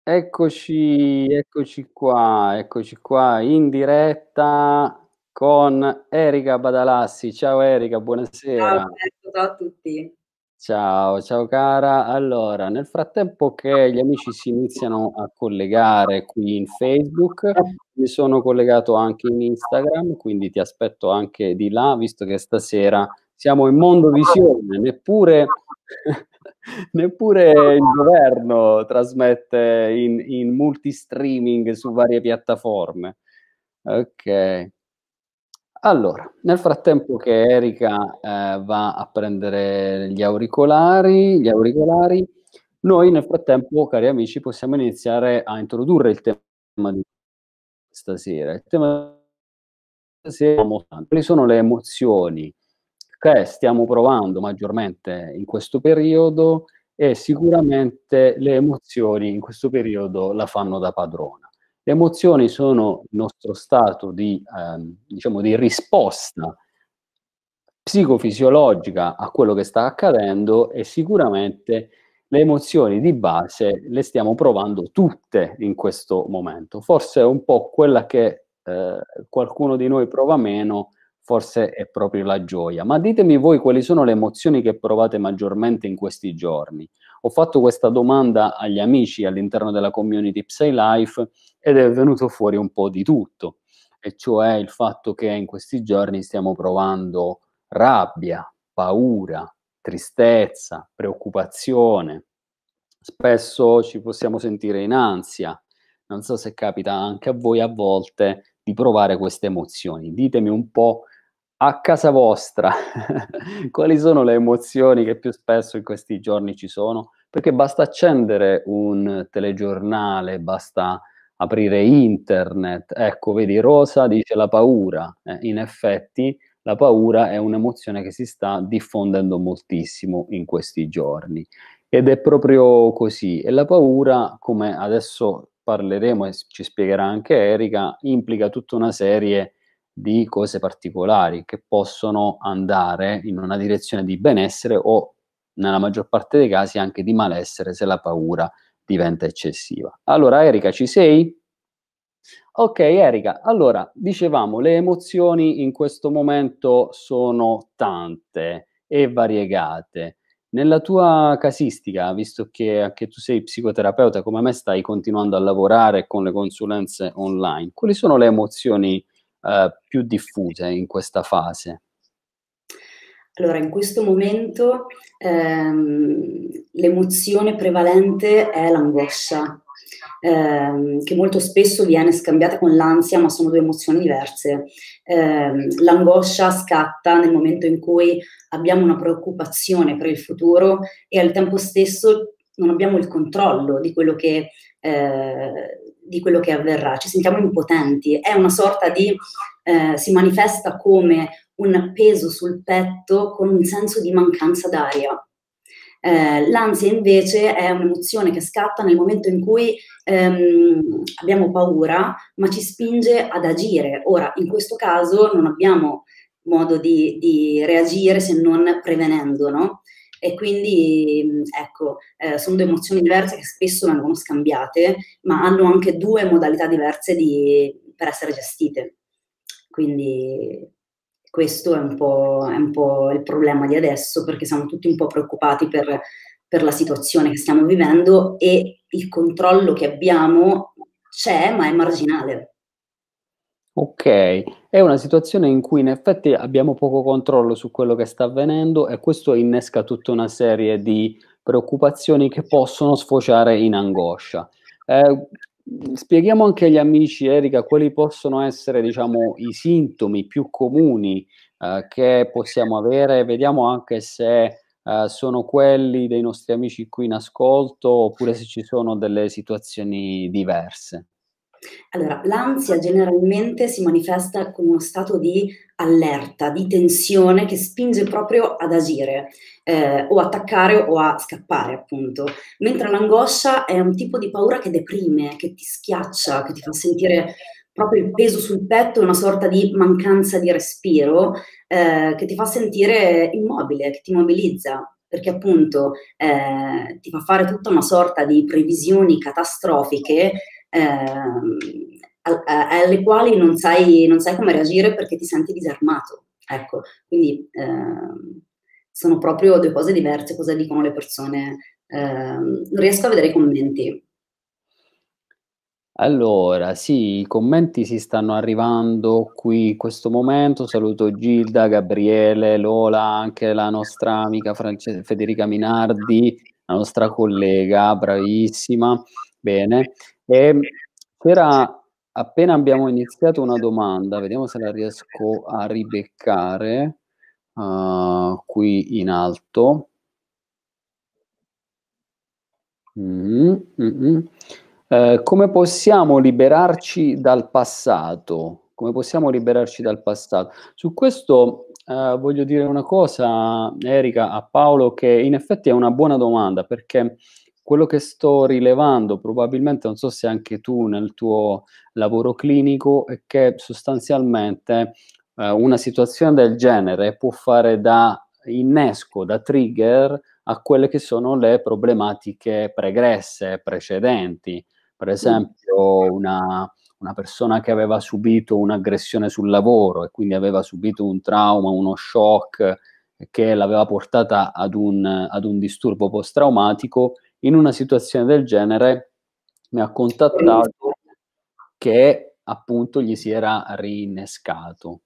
Eccoci qua in diretta con Erika Badalassi. Ciao Erika, Ciao buonasera. Roberto, ciao a tutti. Ciao, ciao cara. Allora, nel frattempo che gli amici si iniziano a collegare qui in Facebook, mi sono collegato anche in Instagram, quindi ti aspetto anche di là, visto che stasera siamo in Mondovisione, neppure il governo trasmette in multistreaming su varie piattaforme. Okay. Allora, nel frattempo che Erika, va a prendere gli auricolari, noi nel frattempo, cari amici, possiamo iniziare a introdurre il tema di stasera. Il tema di stasera quali sono le emozioni che stiamo provando maggiormente in questo periodo e sicuramente le emozioni in questo periodo la fanno da padrona. Le emozioni sono il nostro stato di diciamo di risposta psicofisiologica a quello che sta accadendo e sicuramente le emozioni di base le stiamo provando tutte in questo momento. Forse un po' quella che, qualcuno di noi prova meno, forse è proprio la gioia. Ma ditemi voi quali sono le emozioni che provate maggiormente in questi giorni. Ho fatto questa domanda agli amici all'interno della community PsyLife ed è venuto fuori un po' di tutto, e cioè il fatto che in questi giorni stiamo provando rabbia, paura, tristezza, preoccupazione. Spesso ci possiamo sentire in ansia. Non so se capita anche a voi a volte di provare queste emozioni. Ditemi un po' a casa vostra quali sono le emozioni che più spesso in questi giorni ci sono, perché basta accendere un telegiornale, basta aprire internet. Ecco, vedi, Rosa dice la paura. In effetti la paura è un'emozione che si sta diffondendo moltissimo in questi giorni ed è proprio così. E la paura, come adesso parleremo e ci spiegherà anche Erika, implica tutta una serie di cose particolari che possono andare in una direzione di benessere o, nella maggior parte dei casi, anche di malessere se la paura diventa eccessiva. Allora Erika, ci sei? Okay Erika, allora dicevamo le emozioni in questo momento sono tante e variegate. Nella tua casistica, visto che anche tu sei psicoterapeuta come me, stai continuando a lavorare con le consulenze online, quali sono le emozioni, più diffuse in questa fase? Allora, in questo momento, l'emozione prevalente è l'angoscia, che molto spesso viene scambiata con l'ansia, ma sono 2 emozioni diverse. L'angoscia scatta nel momento in cui abbiamo una preoccupazione per il futuro e al tempo stesso non abbiamo il controllo di quello che avverrà. Ci sentiamo impotenti. È una sorta di si manifesta come un peso sul petto con un senso di mancanza d'aria. L'ansia invece è un'emozione che scatta nel momento in cui abbiamo paura, ma ci spinge ad agire. Ora, in questo caso non abbiamo modo di reagire se non prevenendo, no? E quindi, ecco, sono 2 emozioni diverse che spesso vengono scambiate, ma hanno anche 2 modalità diverse per essere gestite. Quindi questo è un po' il problema di adesso, perché siamo tutti un po' preoccupati per la situazione che stiamo vivendo e il controllo che abbiamo c'è, ma è marginale. Okay, è una situazione in cui in effetti abbiamo poco controllo su quello che sta avvenendo e questo innesca tutta una serie di preoccupazioni che possono sfociare in angoscia. Spieghiamo anche agli amici, Erika, quali possono essere, diciamo, i sintomi più comuni, che possiamo avere. Vediamo anche se, sono quelli dei nostri amici qui in ascolto, oppure se ci sono delle situazioni diverse. Allora, l'ansia generalmente si manifesta con uno stato di allerta, di tensione che spinge proprio ad agire, o attaccare o a scappare appunto, mentre l'angoscia è un tipo di paura che deprime, che ti schiaccia, che ti fa sentire proprio il peso sul petto, una sorta di mancanza di respiro, che ti fa sentire immobile, che ti immobilizza. perché appunto ti fa fare tutta una sorta di previsioni catastrofiche alle quali non sai come reagire perché ti senti disarmato. Ecco, quindi sono proprio due cose diverse, cosa dicono le persone. Non riesco a vedere i commenti. Allora, sì, i commenti si stanno arrivando qui in questo momento. Saluto Gilda, Gabriele, Lola, anche la nostra amica Federica Minardi, la nostra collega, bravissima. Bene. C'era appena abbiamo iniziato una domanda, vediamo se la riesco a ribeccare qui in alto. Come possiamo liberarci dal passato? Come possiamo liberarci dal passato? Su questo voglio dire una cosa, Erika, a Paolo, che in effetti è una buona domanda, perché quello che sto rilevando, probabilmente, non so se anche tu nel tuo lavoro clinico, è che sostanzialmente una situazione del genere può fare da innesco, da trigger a quelle che sono le problematiche pregresse, precedenti. Per esempio una persona che aveva subito un'aggressione sul lavoro e quindi aveva subito un trauma, uno shock che l'aveva portata ad un disturbo post-traumatico, in una situazione del genere mi ha contattato che appunto gli si era rinnescato.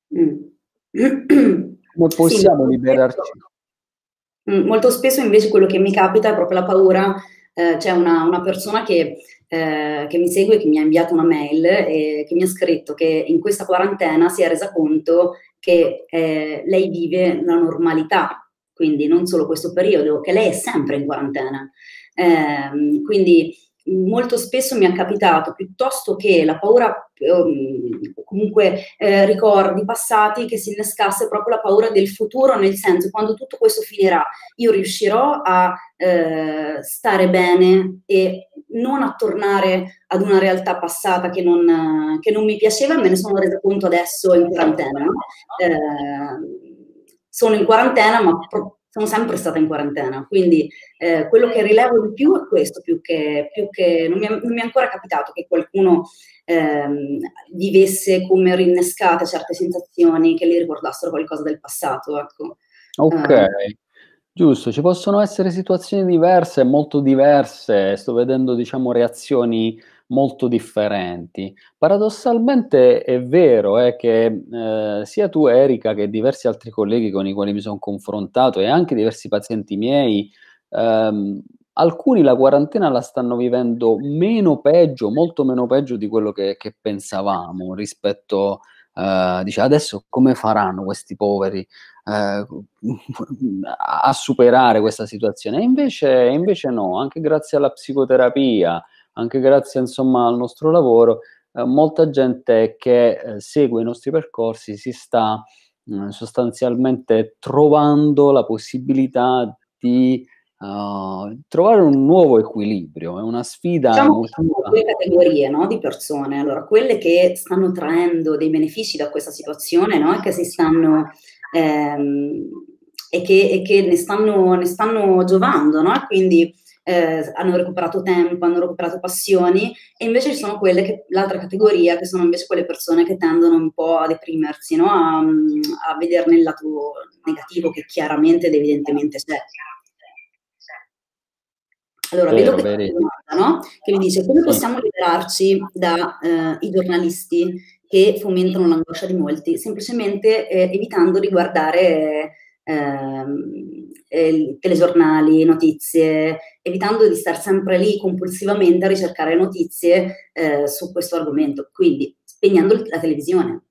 Come Sì, possiamo liberarci? molto spesso invece quello che mi capita è proprio la paura. C'è una persona che mi segue, che mi ha inviato una mail e che mi ha scritto che in questa quarantena si è resa conto che lei vive la normalità, quindi non solo questo periodo, che lei è sempre in quarantena. Quindi molto spesso mi è capitato, piuttosto che la paura, comunque ricordi passati, che si innescasse proprio la paura del futuro, nel senso, quando tutto questo finirà, io riuscirò a stare bene e non a tornare ad una realtà passata che non mi piaceva. Me ne sono resa conto adesso in quarantena. Sono in quarantena, ma sono sempre stata in quarantena, quindi quello che rilevo di più è questo, più che non mi è ancora capitato che qualcuno vivesse come rinnescate certe sensazioni che gli ricordassero qualcosa del passato, ecco. Ok, giusto, ci possono essere situazioni diverse, molto diverse, sto vedendo, diciamo, reazioni molto differenti. Paradossalmente è vero, che sia tu, Erika, che diversi altri colleghi con i quali mi sono confrontato e anche diversi pazienti miei, alcuni la quarantena la stanno vivendo meno peggio, molto meno peggio di quello che pensavamo rispetto, dice, adesso come faranno questi poveri a superare questa situazione? E invece no, anche grazie alla psicoterapia, anche grazie insomma al nostro lavoro, molta gente che segue i nostri percorsi si sta sostanzialmente trovando la possibilità di trovare un nuovo equilibrio, è una sfida Diciamo che ci sono emotiva. due categorie, no, di persone. Allora, quelle che stanno traendo dei benefici da questa situazione, no, e che si stanno e che ne stanno giovando, no? Quindi hanno recuperato tempo, hanno recuperato passioni, e invece ci sono quelle che, l'altra categoria, che sono invece quelle persone che tendono un po' a deprimersi, no? A vederne il lato negativo, che chiaramente ed evidentemente c'è. Allora, vedo Vero, che c'è veri. una domanda, no? Che mi dice: come Sì. possiamo liberarci da i giornalisti che fomentano l'angoscia di molti? Semplicemente evitando di guardare telegiornali, notizie, evitando di star sempre lì compulsivamente a ricercare notizie su questo argomento, quindi spegnendo la televisione.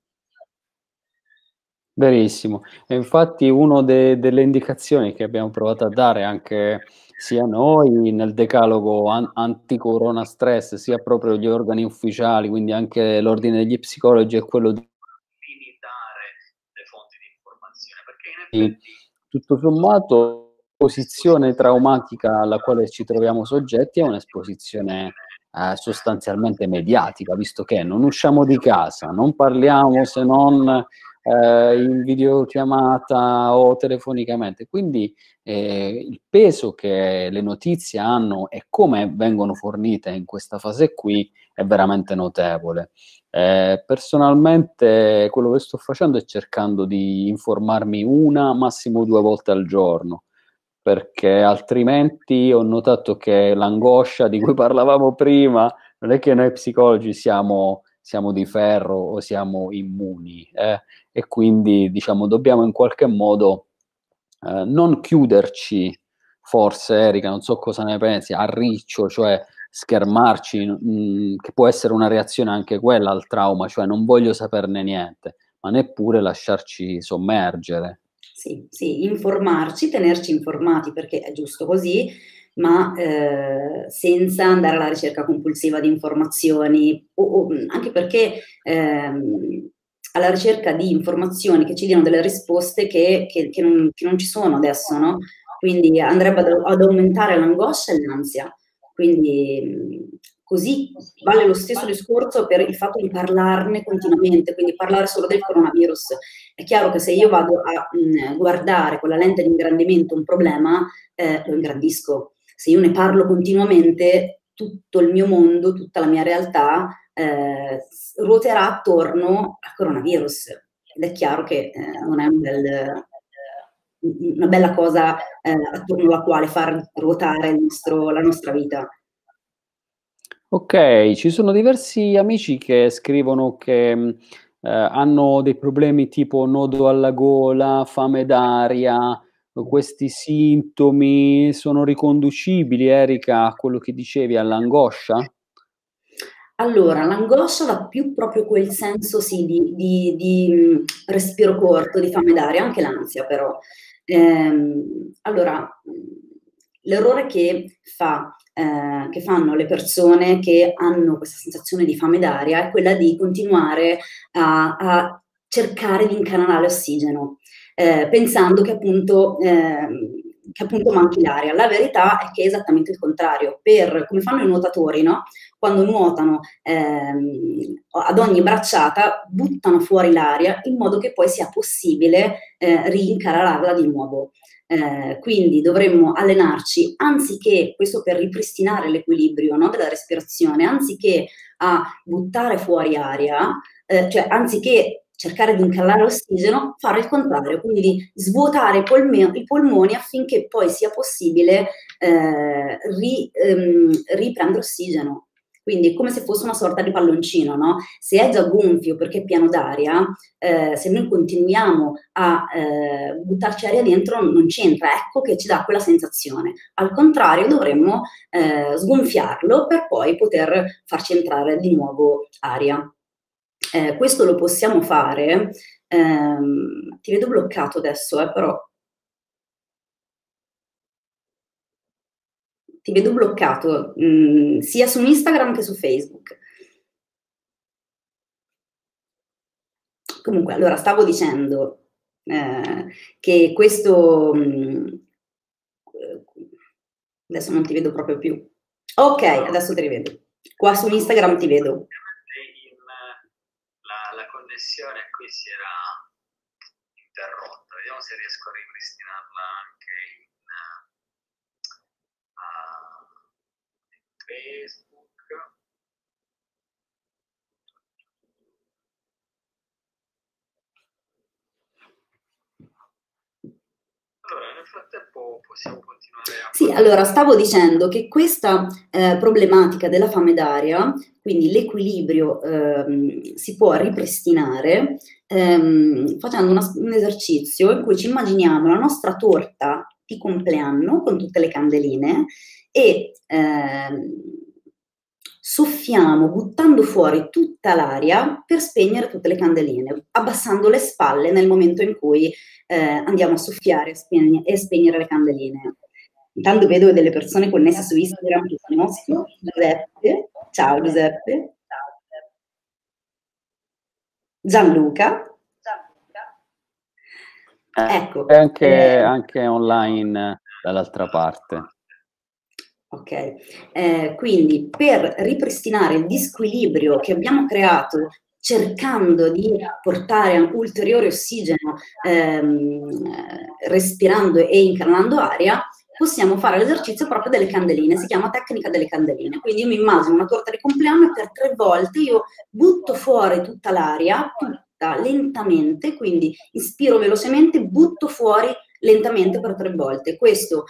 Verissimo. E infatti uno delle indicazioni che abbiamo provato a dare anche sia noi nel decalogo anti-corona stress, sia proprio gli organi ufficiali, quindi anche l'ordine degli psicologi, è quello di limitare le fonti di informazione, perché in effetti tutto sommato l'esposizione traumatica alla quale ci troviamo soggetti è un'esposizione sostanzialmente mediatica, visto che non usciamo di casa, non parliamo se non in videochiamata o telefonicamente. Quindi il peso che le notizie hanno e come vengono fornite in questa fase qui è veramente notevole. Personalmente quello che sto facendo è cercando di informarmi una, massimo 2 volte al giorno, perché altrimenti ho notato che l'angoscia di cui parlavamo prima, non è che noi psicologi siamo di ferro o siamo immuni, e quindi diciamo dobbiamo in qualche modo non chiuderci, forse Erika, non so cosa ne pensi, a riccio, cioè schermarci, che può essere una reazione anche quella al trauma, cioè non voglio saperne niente, ma neppure lasciarci sommergere. Sì, sì, informarci, tenerci informati perché è giusto così, ma senza andare alla ricerca compulsiva di informazioni o anche perché alla ricerca di informazioni che ci diano delle risposte che non ci sono adesso, no? Quindi andrebbe ad aumentare l'angoscia e l'ansia. Quindi così vale lo stesso discorso per il fatto di parlarne continuamente, quindi parlare solo del coronavirus. È chiaro che se io vado a guardare con la lente di ingrandimento un problema, lo ingrandisco. Se io ne parlo continuamente, tutto il mio mondo, tutta la mia realtà ruoterà attorno al coronavirus. Ed è chiaro che non è una bella cosa attorno alla quale far ruotare la nostra vita. Ok, ci sono diversi amici che scrivono che hanno dei problemi tipo nodo alla gola, fame d'aria, questi sintomi sono riconducibili, Erika, a quello che dicevi, all'angoscia? Allora, l'angoscia dà più proprio quel senso, sì, di respiro corto, di fame d'aria, anche l'ansia però. Allora, l'errore che fanno le persone che hanno questa sensazione di fame d'aria è quella di continuare a cercare di incanalare ossigeno, pensando che appunto manchi l'aria. La verità è che è esattamente il contrario. Come fanno i nuotatori, no? Quando nuotano ad ogni bracciata buttano fuori l'aria in modo che poi sia possibile rincanalarla di nuovo. Quindi dovremmo allenarci, anziché, questo per ripristinare l'equilibrio, no, della respirazione, anziché a buttare fuori aria, cioè anziché cercare di incallare l'ossigeno, fare il contrario, quindi di svuotare i polmoni affinché poi sia possibile riprendere ossigeno. Quindi è come se fosse una sorta di palloncino, no? Se è già gonfio perché è pieno d'aria, se noi continuiamo a buttarci aria dentro non c'entra, ecco che ci dà quella sensazione. Al contrario dovremmo sgonfiarlo per poi poter farci entrare di nuovo aria. Questo lo possiamo fare, ti vedo bloccato adesso, però ti vedo bloccato, sia su Instagram che su Facebook. Comunque, allora stavo dicendo che questo adesso non ti vedo proprio più. Ok, adesso ti rivedo. Qua su Instagram ti vedo. La connessione qui si era interrotta. Vediamo se riesco a ripristinarla anche in Facebook. Allora, nel frattempo possiamo continuare a... Sì, allora stavo dicendo che questa problematica della fame d'aria, quindi l'equilibrio si può ripristinare facendo un esercizio in cui ci immaginiamo la nostra torta di compleanno con tutte le candeline e soffiamo buttando fuori tutta l'aria per spegnere tutte le candeline, abbassando le spalle nel momento in cui andiamo a soffiare e spegnere le candeline. Intanto vedo delle persone connesse su Instagram che conosco, Giuseppe, ciao Giuseppe, Gianluca, ecco. E anche online dall'altra parte. Ok, quindi per ripristinare il disquilibrio che abbiamo creato cercando di portare ulteriore ossigeno, respirando e incanalando aria, possiamo fare l'esercizio proprio delle candeline, si chiama tecnica delle candeline. Quindi io mi immagino una torta di compleanno e per 3 volte io butto fuori tutta l'aria, tutta lentamente, quindi ispiro velocemente, butto fuori lentamente per 3 volte. Questo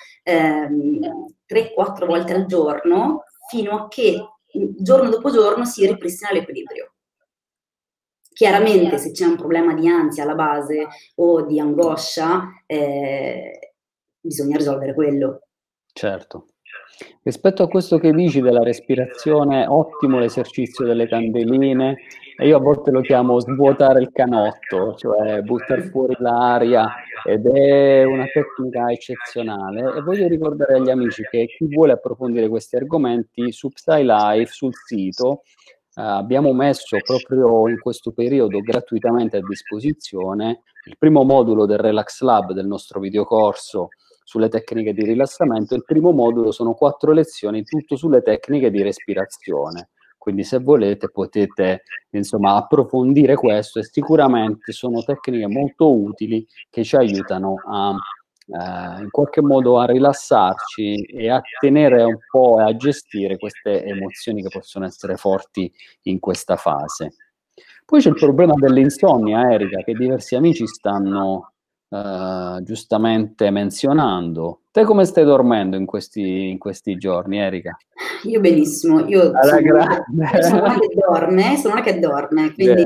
3-4 volte al giorno, fino a che giorno dopo giorno si ripristina l'equilibrio. Chiaramente se c'è un problema di ansia alla base o di angoscia, bisogna risolvere quello. Certo. Rispetto a questo che dici della respirazione, ottimo l'esercizio delle candeline, e io a volte lo chiamo svuotare il canotto, cioè buttare fuori l'aria, ed è una tecnica eccezionale. E voglio ricordare agli amici che chi vuole approfondire questi argomenti su PsyLife, sul sito, abbiamo messo proprio in questo periodo gratuitamente a disposizione il primo modulo del Relax Lab del nostro videocorso sulle tecniche di rilassamento. Il primo modulo sono 4 lezioni, tutto sulle tecniche di respirazione. Quindi se volete potete insomma approfondire questo, e sicuramente sono tecniche molto utili che ci aiutano a in qualche modo a rilassarci e a tenere un po' e a gestire queste emozioni che possono essere forti in questa fase. Poi c'è il problema dell'insonnia, Erika, che diversi amici stanno giustamente menzionando. Te come stai dormendo in questi giorni, Erika? Io benissimo, io Alla sono una grande. che dorme, quindi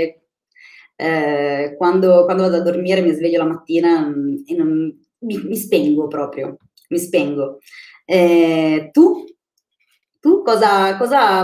quando vado a dormire mi sveglio la mattina e mi spengo proprio, mi spengo. Tu cosa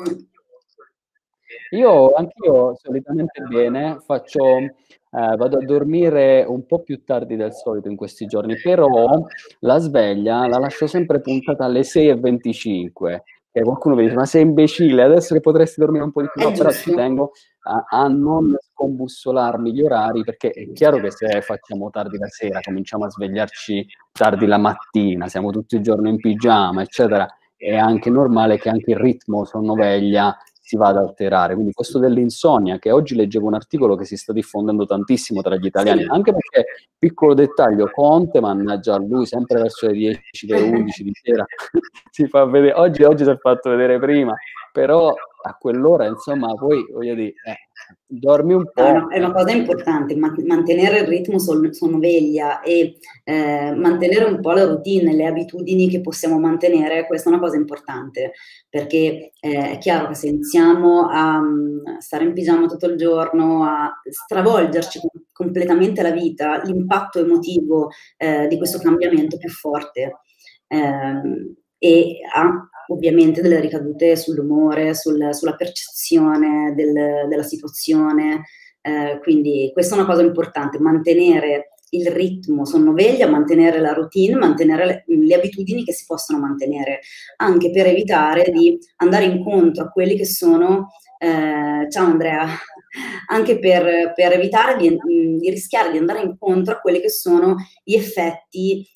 Anch'io solitamente bene, vado a dormire un po' più tardi del solito in questi giorni, però la sveglia la lascio sempre puntata alle 6:25. E qualcuno mi dice: ma sei imbecille, adesso che potresti dormire un po' di più. è No, però ci giusto? tengo a non scombussolarmi gli orari, perché è chiaro che se facciamo tardi la sera, cominciamo a svegliarci tardi la mattina, siamo tutto il giorno in pigiama, eccetera, è anche normale che anche il ritmo sonno-veglia si va ad alterare. Quindi questo dell'insonnia, che oggi leggevo un articolo che si sta diffondendo tantissimo tra gli italiani, Sì. anche perché, piccolo dettaglio, Conte, mannaggia lui, sempre verso le 10, le 11 di sera, si fa vedere, oggi si è fatto vedere prima, però a quell'ora, insomma, poi, voglio dire, dormi un po'. È una cosa importante, mantenere il ritmo sonno-veglia e mantenere un po' la routine, le abitudini che possiamo mantenere, questa è una cosa importante, perché è chiaro che se iniziamo a stare in pigiama tutto il giorno, a stravolgerci completamente la vita, l'impatto emotivo di questo cambiamento è più forte e ha ovviamente delle ricadute sull'umore, sulla percezione della situazione. Quindi questa è una cosa importante, mantenere il ritmo sonno-veglia, mantenere la routine, mantenere le abitudini che si possono mantenere, anche per evitare di andare incontro a quelli che sono, ciao Andrea, anche per evitare di rischiare di andare incontro a quelli che sono gli effetti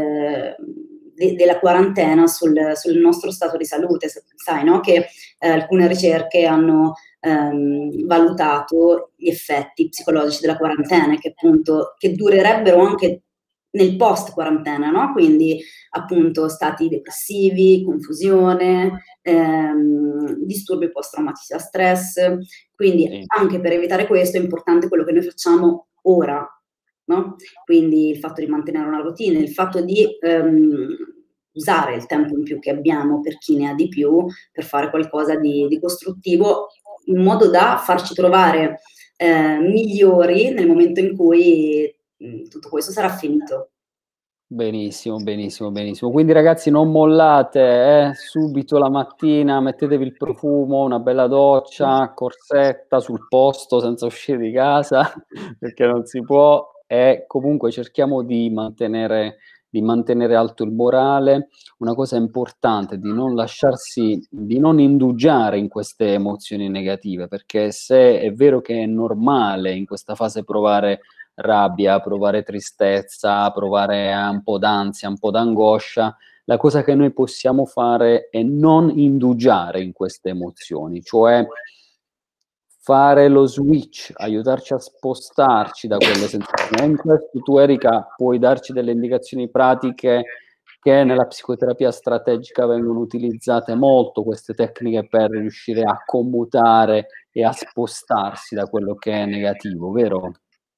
della quarantena sul nostro stato di salute. Sai, no? Che alcune ricerche hanno valutato gli effetti psicologici della quarantena, che appunto che durerebbero anche nel post quarantena, no? Quindi appunto stati depressivi, confusione, disturbi post-traumatici da stress. Quindi anche per evitare questo è importante quello che noi facciamo ora, no? Quindi il fatto di mantenere una routine, il fatto di usare il tempo in più che abbiamo, per chi ne ha di più, per fare qualcosa di costruttivo, in modo da farci trovare migliori nel momento in cui tutto questo sarà finito. Benissimo, benissimo, benissimo. Quindi ragazzi, non mollate, subito la mattina, mettetevi il profumo, una bella doccia, corsetta sul posto senza uscire di casa, perché non si può, e comunque cerchiamo di mantenere alto il morale. Una cosa importante è di non indugiare in queste emozioni negative, perché se è vero che è normale in questa fase provare rabbia, provare tristezza, provare un po' d'ansia, un po' d'angoscia, la cosa che noi possiamo fare è non indugiare in queste emozioni, cioè fare lo switch, aiutarci a spostarci da quelle sensazioni. E in questo tu, Erika, puoi darci delle indicazioni pratiche che nella psicoterapia strategica vengono utilizzate molto, queste tecniche per riuscire a commutare e a spostarsi da quello che è negativo, vero?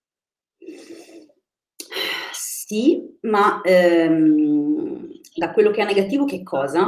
Sì, ma da quello che è negativo che cosa?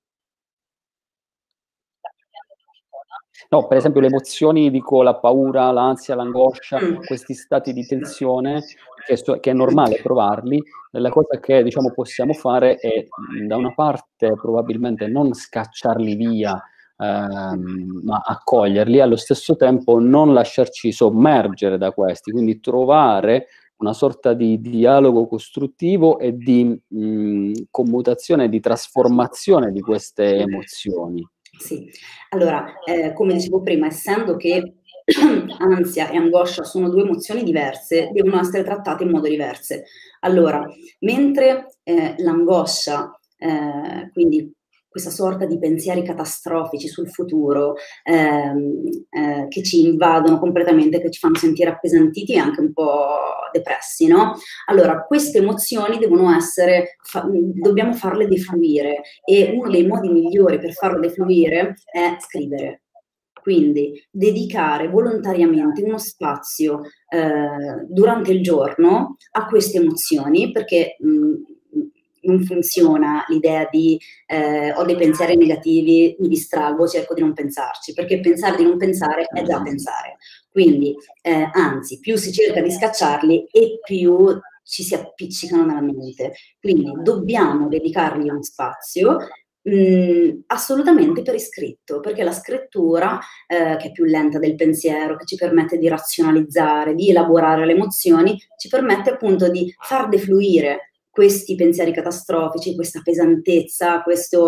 No, per esempio le emozioni, dico la paura, l'ansia, l'angoscia, questi stati di tensione che è normale provarli. La cosa che diciamo possiamo fare è da una parte probabilmente non scacciarli via, ma accoglierli, allo stesso tempo non lasciarci sommergere da questi, quindi trovare una sorta di dialogo costruttivo e di commutazione, di trasformazione di queste emozioni. Sì, allora, come dicevo prima, essendo che ansia e angoscia sono due emozioni diverse, devono essere trattate in modo diverso. Allora, mentre l'angoscia, quindi questa sorta di pensieri catastrofici sul futuro, che ci invadono completamente, che ci fanno sentire appesantiti e anche un po' depressi, no? Allora, queste emozioni devono essere, dobbiamo farle defluire, e uno dei modi migliori per farle defluire è scrivere. Quindi dedicare volontariamente uno spazio durante il giorno a queste emozioni, perché non funziona l'idea di ho dei pensieri negativi, mi distraggo, cerco di non pensarci, perché pensare di non pensare è già pensare. Quindi, anzi, più si cerca di scacciarli e più ci si appiccicano nella mente. Quindi dobbiamo dedicargli uno spazio assolutamente per iscritto, perché la scrittura, che è più lenta del pensiero, che ci permette di razionalizzare, di elaborare le emozioni, ci permette appunto di far defluire questi pensieri catastrofici, questa pesantezza,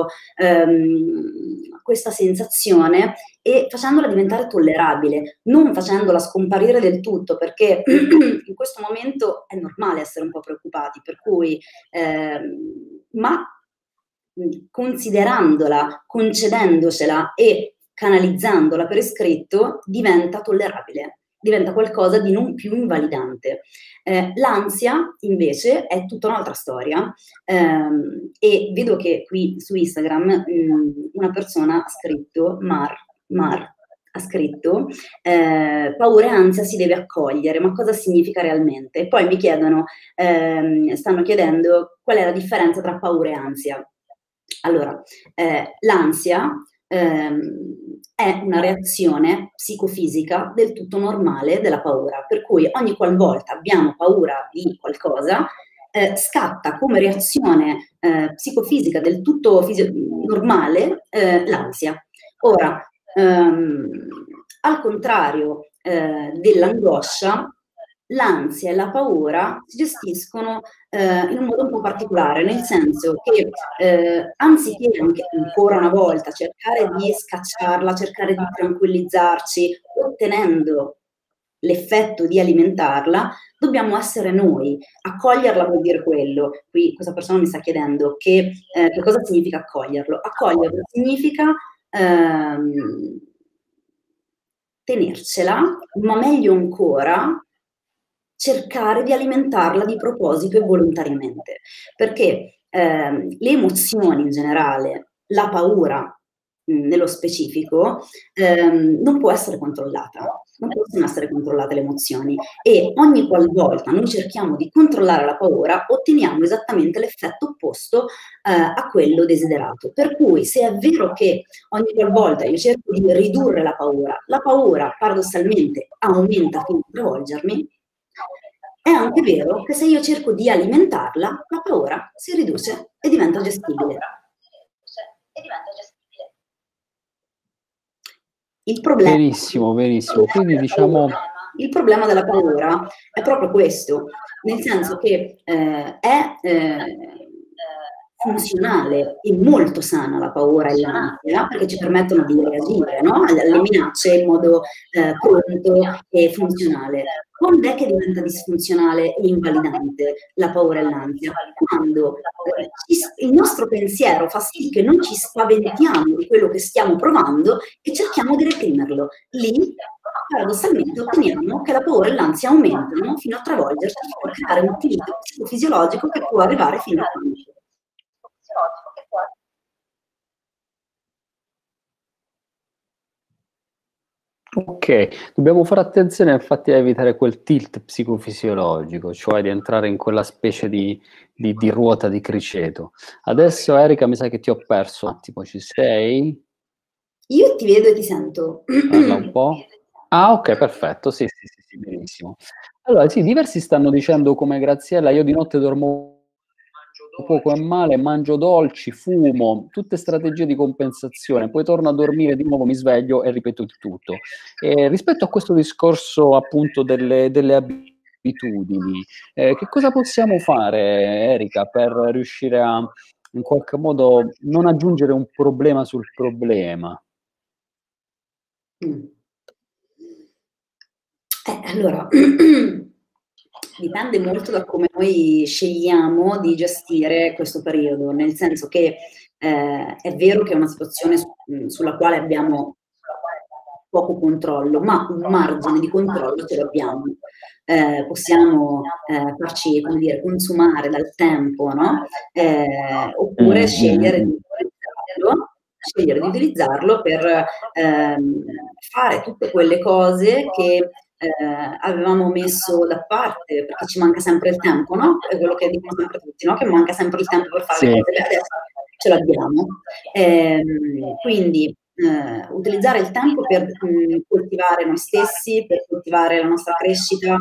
questa sensazione, e facendola diventare tollerabile, non facendola scomparire del tutto, perché in questo momento è normale essere un po' preoccupati, per cui, ma considerandola, concedendosela e canalizzandola per iscritto, diventa tollerabile, diventa qualcosa di non più invalidante. L'ansia invece è tutta un'altra storia, e vedo che qui su Instagram una persona ha scritto, Mar ha scritto, paura e ansia si deve accogliere, ma cosa significa realmente? E poi mi chiedono, stanno chiedendo qual è la differenza tra paura e ansia. Allora, l'ansia è una reazione psicofisica del tutto normale della paura, per cui ogni qualvolta abbiamo paura di qualcosa, scatta come reazione psicofisica del tutto normale l'ansia. Ora, al contrario dell'angoscia, l'ansia e la paura si gestiscono in un modo un po' particolare, nel senso che anziché ancora una volta cercare di scacciarla, cercare di tranquillizzarci, ottenendo l'effetto di alimentarla, dobbiamo essere noi. Accoglierla vuol dire quello. Qui questa persona mi sta chiedendo che cosa significa accoglierlo. Accoglierlo significa tenercela, ma meglio ancora cercare di alimentarla di proposito e volontariamente, perché le emozioni in generale, la paura nello specifico, non può essere controllata, non possono essere controllate le emozioni, e ogni qualvolta noi cerchiamo di controllare la paura otteniamo esattamente l'effetto opposto a quello desiderato. Per cui se è vero che ogni qualvolta io cerco di ridurre la paura paradossalmente aumenta fino a travolgermi, è anche vero che se io cerco di alimentarla, la paura si riduce e diventa gestibile. Il problema, benissimo, benissimo. Quindi diciamo il problema della paura è proprio questo, nel senso che è funzionale e molto sana la paura e l'ansia, perché ci permettono di reagire, no? Alle minacce in modo pronto e funzionale. Quando è che diventa disfunzionale e invalidante la paura e l'ansia? Quando il nostro pensiero fa sì che non ci spaventiamo di quello che stiamo provando e cerchiamo di reprimerlo. Lì paradossalmente otteniamo che la paura e l'ansia aumentano fino a travolgersi per creare un tilt psicofisiologico che può arrivare fino a panico. Ok, dobbiamo fare attenzione infatti a evitare quel tilt psicofisiologico, cioè di entrare in quella specie di ruota di criceto. Adesso Erika mi sa che ti ho perso un attimo, ci sei? Io ti vedo e ti sento. Parla un po'. Ah, ok, perfetto, sì, benissimo. Allora, sì, diversi stanno dicendo come Graziella, io di notte dormo poco e male, mangio dolci, fumo, tutte strategie di compensazione, poi torno a dormire di nuovo, mi sveglio e ripeto il tutto. E rispetto a questo discorso appunto delle abitudini, che cosa possiamo fare, Erika, per riuscire a in qualche modo non aggiungere un problema sul problema? Allora, dipende molto da come noi scegliamo di gestire questo periodo, nel senso che è vero che è una situazione sulla quale abbiamo poco controllo, ma un margine di controllo ce l'abbiamo. Possiamo farci, come dire, consumare dal tempo, no? Oppure scegliere di utilizzarlo per fare tutte quelle cose che avevamo messo da parte, perché ci manca sempre il tempo, no? È quello che dicono sempre tutti, no? Che manca sempre il tempo per fare le cose. Adesso ce l'abbiamo. Quindi utilizzare il tempo per coltivare noi stessi, per coltivare la nostra crescita,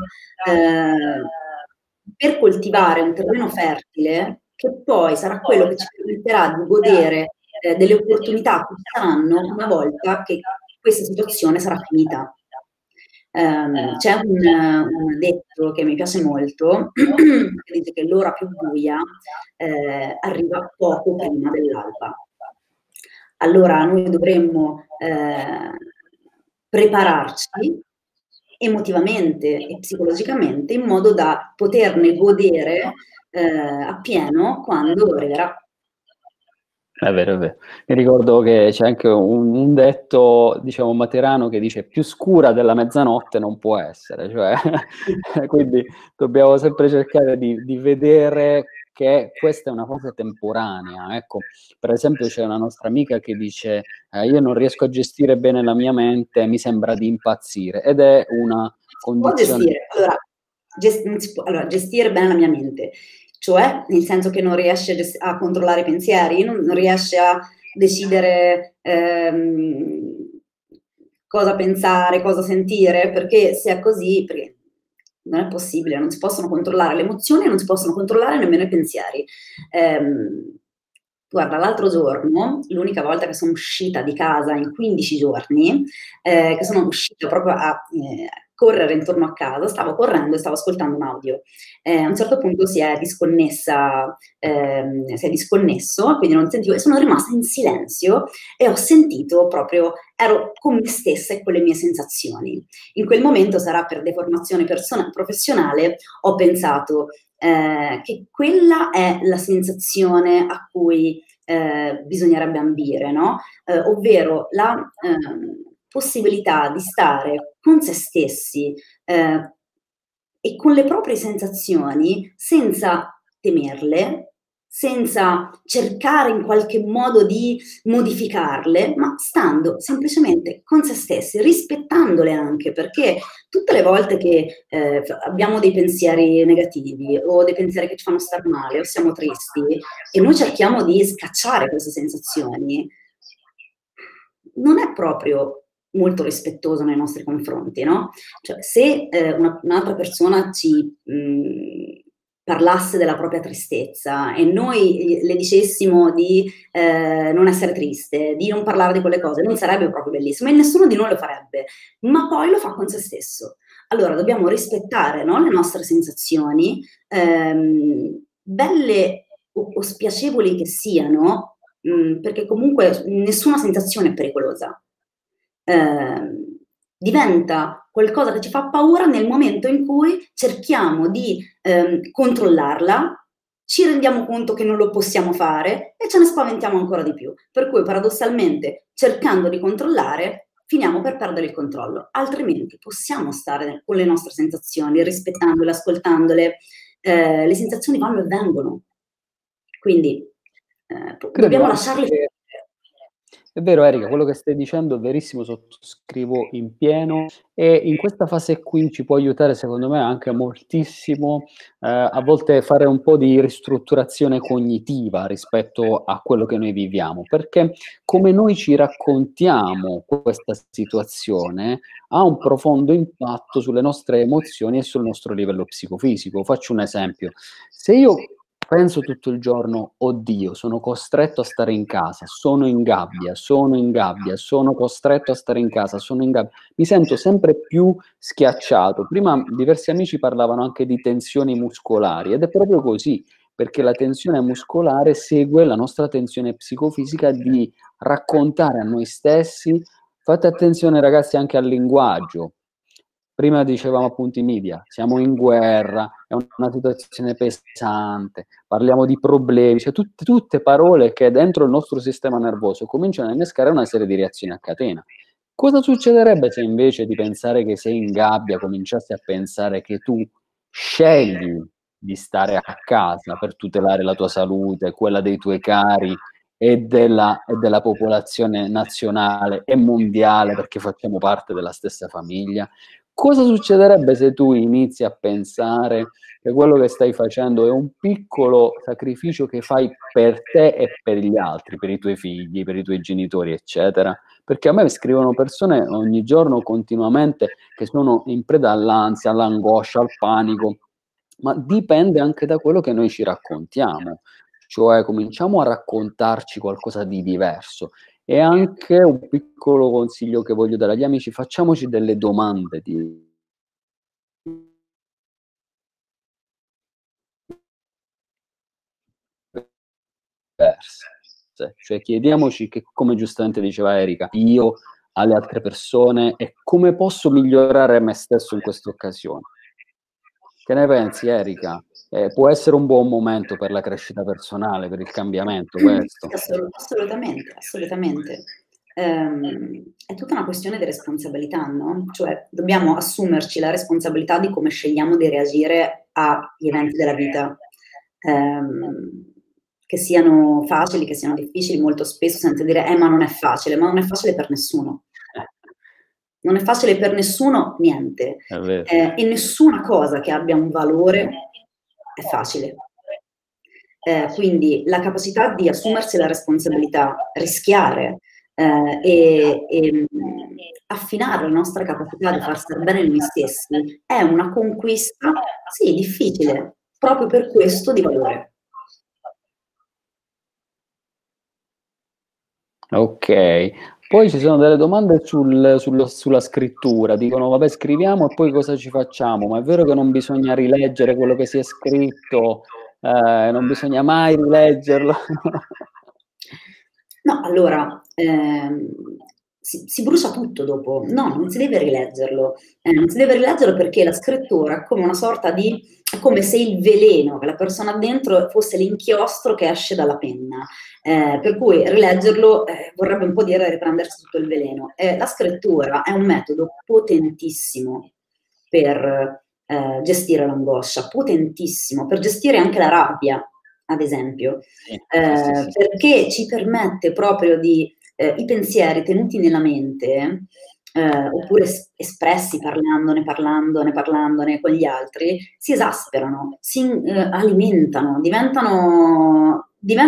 per coltivare un terreno fertile che poi sarà quello che ci permetterà di godere delle opportunità che ci saranno una volta che questa situazione sarà finita. C'è un detto che mi piace molto che dice che l'ora più buia arriva poco prima dell'alba. Allora noi dovremmo prepararci emotivamente e psicologicamente in modo da poterne godere appieno quando arriverà. È vero, è vero. Mi ricordo che c'è anche un detto, diciamo, materano che dice più scura della mezzanotte non può essere, cioè, quindi dobbiamo sempre cercare di vedere che questa è una cosa temporanea. Ecco, per esempio c'è una nostra amica che dice io non riesco a gestire bene la mia mente, mi sembra di impazzire, ed è una condizione... Allora, gestire bene la mia mente, cioè nel senso che non riesce a controllare i pensieri, non riesce a decidere cosa pensare, cosa sentire, perché se è così, perché non è possibile, non si possono controllare le emozioni, non si possono controllare nemmeno i pensieri. Guarda, l'altro giorno, l'unica volta che sono uscita di casa in 15 giorni, che sono uscita proprio a correre intorno a casa, stavo correndo e stavo ascoltando un audio. A un certo punto si è disconnesso, quindi non sentivo, e sono rimasta in silenzio e ho sentito proprio, ero con me stessa e con le mie sensazioni. In quel momento, sarà per deformazione professionale, ho pensato che quella è la sensazione a cui bisognerebbe ambire, no? Ovvero la possibilità di stare con se stessi e con le proprie sensazioni senza temerle, senza cercare in qualche modo di modificarle, ma stando semplicemente con se stessi, rispettandole anche, perché tutte le volte che abbiamo dei pensieri negativi o dei pensieri che ci fanno star male o siamo tristi e noi cerchiamo di scacciare queste sensazioni, non è proprio molto rispettoso nei nostri confronti, no? Cioè, se un'altra persona ci parlasse della propria tristezza e noi le dicessimo di non essere triste, di non parlare di quelle cose, non sarebbe proprio bellissimo e nessuno di noi lo farebbe, ma poi lo fa con se stesso. Allora dobbiamo rispettare, no, le nostre sensazioni, belle o spiacevoli che siano, perché comunque nessuna sensazione è pericolosa. Diventa qualcosa che ci fa paura nel momento in cui cerchiamo di controllarla, ci rendiamo conto che non lo possiamo fare e ce ne spaventiamo ancora di più. Per cui paradossalmente, cercando di controllare, finiamo per perdere il controllo, altrimenti possiamo stare con le nostre sensazioni, rispettandole, ascoltandole, le sensazioni vanno e vengono, quindi dobbiamo lasciarle. È vero Erika, quello che stai dicendo è verissimo, sottoscrivo in pieno, e in questa fase qui ci può aiutare secondo me anche moltissimo a volte fare un po' di ristrutturazione cognitiva rispetto a quello che noi viviamo, perché come noi ci raccontiamo questa situazione ha un profondo impatto sulle nostre emozioni e sul nostro livello psicofisico. Faccio un esempio: se io penso tutto il giorno, oddio, sono costretto a stare in casa, sono in gabbia, sono costretto a stare in casa, sono in gabbia, mi sento sempre più schiacciato. Prima diversi amici parlavano anche di tensioni muscolari, ed è proprio così, perché la tensione muscolare segue la nostra tensione psicofisica di raccontare a noi stessi. Fate attenzione ragazzi anche al linguaggio. Prima dicevamo appunto i media, siamo in guerra, è una situazione pesante, parliamo di problemi, cioè tutte parole che dentro il nostro sistema nervoso cominciano a innescare una serie di reazioni a catena. Cosa succederebbe se invece di pensare che sei in gabbia cominciassi a pensare che tu scegli di stare a casa per tutelare la tua salute, quella dei tuoi cari e della popolazione nazionale e mondiale, perché facciamo parte della stessa famiglia? Cosa succederebbe se tu inizi a pensare che quello che stai facendo è un piccolo sacrificio che fai per te e per gli altri, per i tuoi figli, per i tuoi genitori, eccetera? Perché a me scrivono persone ogni giorno continuamente che sono in preda all'ansia, all'angoscia, al panico, ma dipende anche da quello che noi ci raccontiamo, cioè cominciamo a raccontarci qualcosa di diverso. E anche un piccolo consiglio che voglio dare agli amici: facciamoci delle domande diverse, cioè chiediamoci che, come giustamente diceva Erika, io alle altre persone, e come posso migliorare me stesso in questa occasione. Che ne pensi Erika? Può essere un buon momento per la crescita personale, per il cambiamento questo? Assolutamente, assolutamente. È tutta una questione di responsabilità, no? Cioè dobbiamo assumerci la responsabilità di come scegliamo di reagire agli eventi della vita, che siano facili, che siano difficili. Molto spesso sento dire ma non è facile per nessuno. Non è facile per nessuno niente, e nessuna cosa che abbia un valore è facile. Quindi la capacità di assumersi la responsabilità, rischiare e affinare la nostra capacità di far stare bene noi stessi è una conquista, sì, difficile, proprio per questo di valore. Ok, poi ci sono delle domande sulla scrittura, dicono vabbè scriviamo e poi cosa ci facciamo, ma è vero che non bisogna rileggere quello che si è scritto, non bisogna mai rileggerlo? No, allora, si brucia tutto dopo. No, non si deve rileggerlo. Non si deve rileggerlo perché la scrittura è come una sorta di... è come se il veleno che la persona ha dentro fosse l'inchiostro che esce dalla penna. Per cui rileggerlo vorrebbe un po' dire riprendersi tutto il veleno. La scrittura è un metodo potentissimo per gestire l'angoscia, potentissimo, per gestire anche la rabbia, ad esempio, perché ci permette proprio di i pensieri tenuti nella mente, oppure espressi parlandone con gli altri, si esasperano, si alimentano, diventano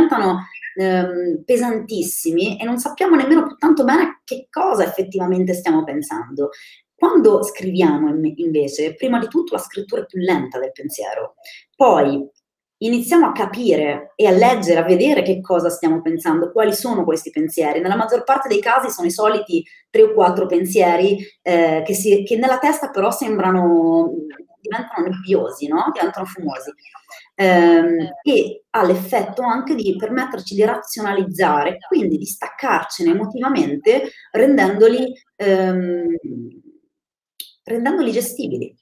pesantissimi e non sappiamo nemmeno più tanto bene che cosa effettivamente stiamo pensando. Quando scriviamo invece, prima di tutto la scrittura è più lenta del pensiero, poi iniziamo a capire e a leggere, a vedere che cosa stiamo pensando, quali sono questi pensieri. Nella maggior parte dei casi sono i soliti 3 o 4 pensieri che nella testa però diventano nebbiosi, no? Diventano fumosi. E ha l'effetto anche di permetterci di razionalizzare, quindi di staccarcene emotivamente, rendendoli gestibili.